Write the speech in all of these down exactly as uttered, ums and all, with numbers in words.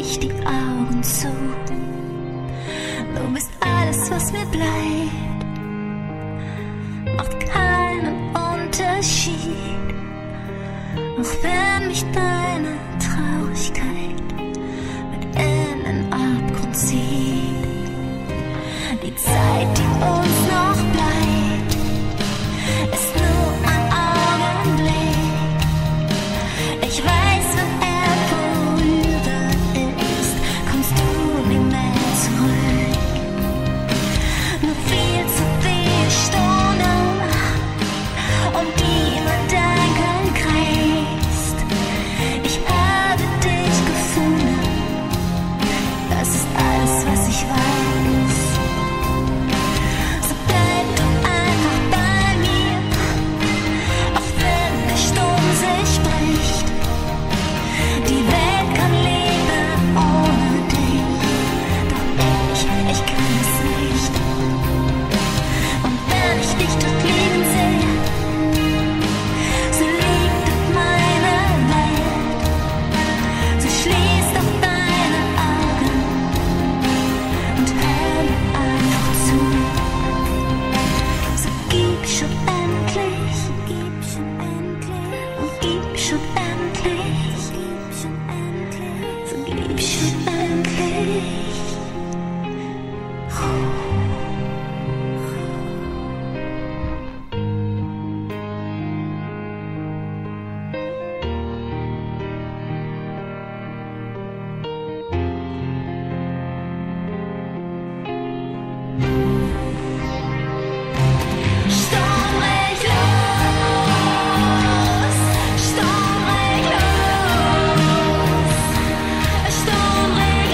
ich die Augen zu. Du bist alles, was mir bleibt, macht keinen Unterschied. Auch wenn mich deine Traurigkeit mit in den Abgrund zieht. Die Zeit, die uns noch bleibt, ist nur ein Augenblick. Ich weiß, wenn er vorüber ist, kommst du nie mehr zurück. Nur viel zu viele Stunden, um die man denken kreist. Ich habe dich gefunden, das ist alles, was ich weiß. So bleib doch einfach bei mir, auch wenn der Sturm sich bricht. Die Welt kann leben ohne dich, doch ich, ich kann es nicht. Und wenn ich dich dort liegen sehe, so liegt dort meine Welt. So schließ doch deine Augen und hör mir einfach zu. So gib schon endlich, gib schon endlich, und gib schon endlich, gib schon endlich, so gib schon endlich. Sturmrecht los, Sturmrecht los, Sturmrecht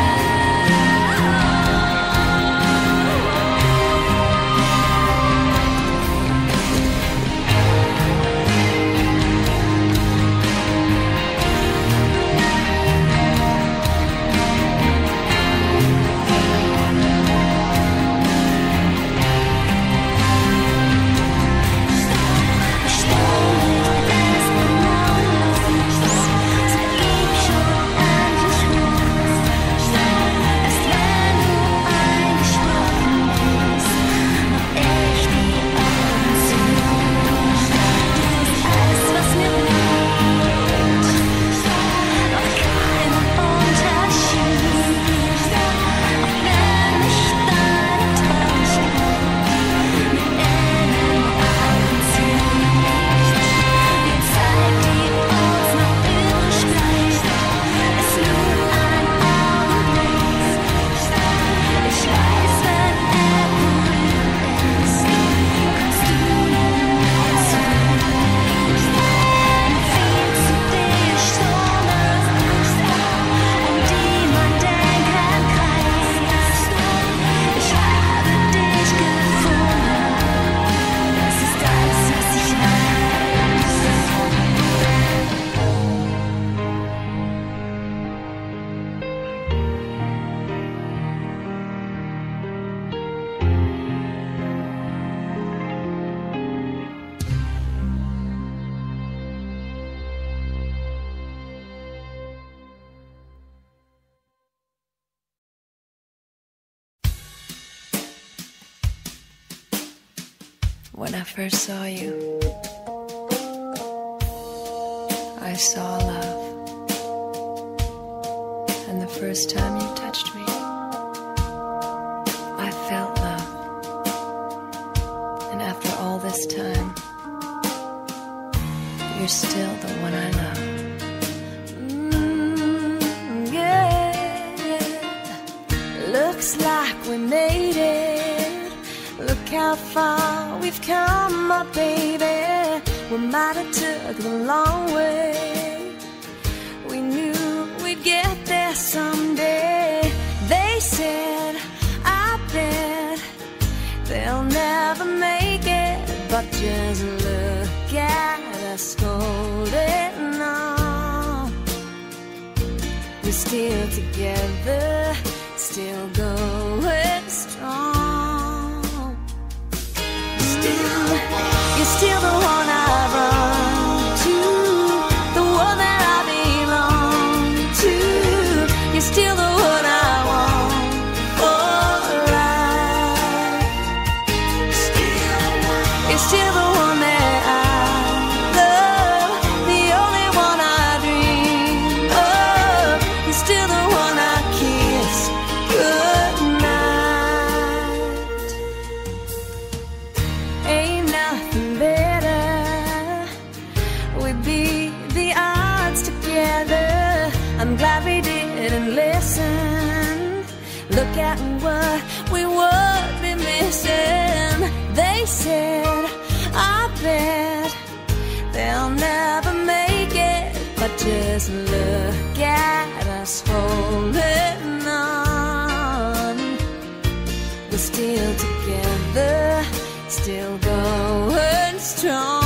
When I first saw you, I saw love. And the first time you touched me, I felt love. And after all this time, you're still the one I love. Mm, yeah, looks like we made it. Look how far we've come, my baby. We might have took the long way. We knew we'd get there someday. They said, I bet they'll never make it. But just look at us holding on. We're still together, still going strong. You're still the one I run to, the one that I belong to. You're I'm glad we didn't listen. Look at what we would be missing. They said, I bet they'll never make it, but just look at us holding on. We're still together, still going strong.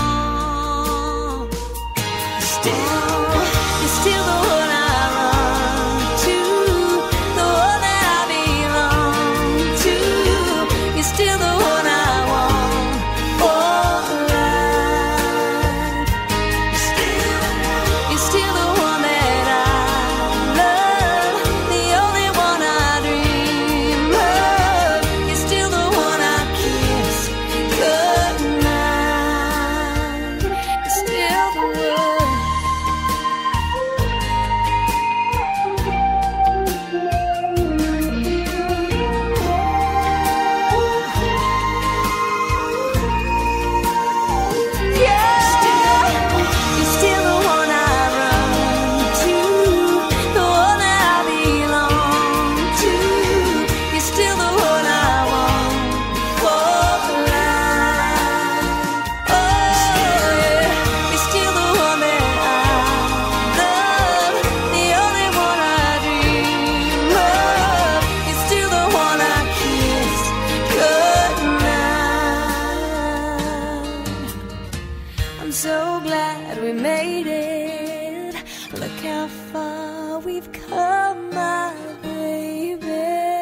Still, you're still the one I run to, the one that I belong to. You're still the one I want for life. Still, you're still the one that I love, the only one I dream of. You're still the one I kiss goodnight. You're still the one. I'm so glad we made it. Look how far we've come, my baby.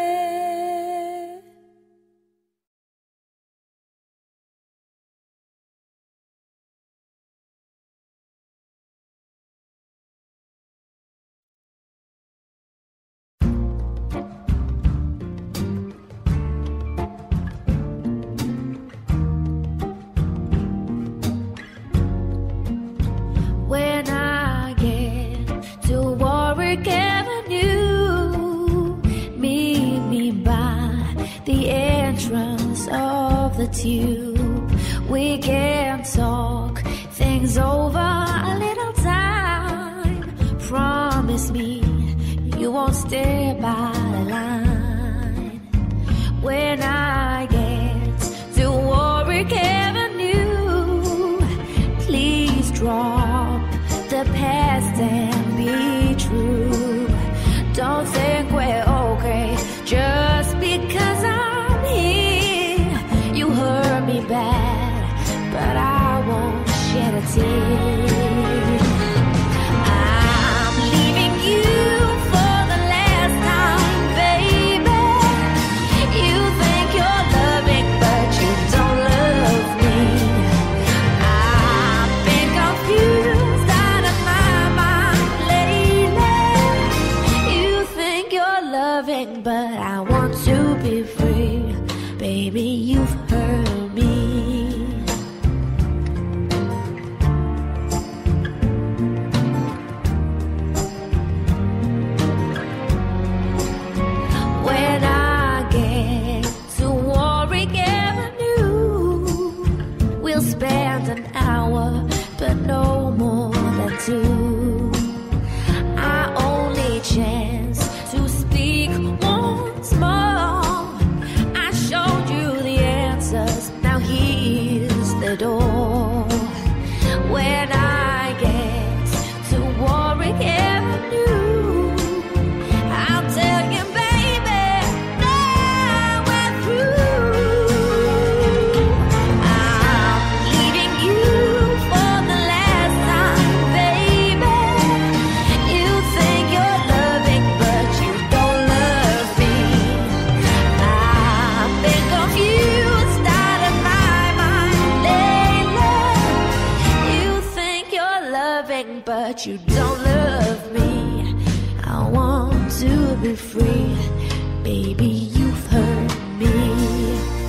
When I get to Warwick Avenue, meet me by the entrance of the Tube. We can talk things over a little time. Promise me you won't stay by the line. When I get to Warwick Avenue, please drop the past and be true. Don't think we're okay just because I'm here. You hurt me bad, but I won't shed a tear. I'm leaving you for the last time, baby. You think you're loving, but you don't love me. I've been confused out of my mind lately. You think you're loving, but I want to be free. Baby, you've hurt me. When I get to Warwick Avenue, we'll spend an hour, but no more than two. Our only chance to speak once more. I showed you the answers, now here's the door. When I get to Warwick Avenue, I'll tell you, baby, now we're through. I'm leaving you for the last time, baby. You think you're loving, but you don't love me. I've been confused out of my mind lately. You think you're loving, but you don't love me. I want to be free, baby, you've hurt me.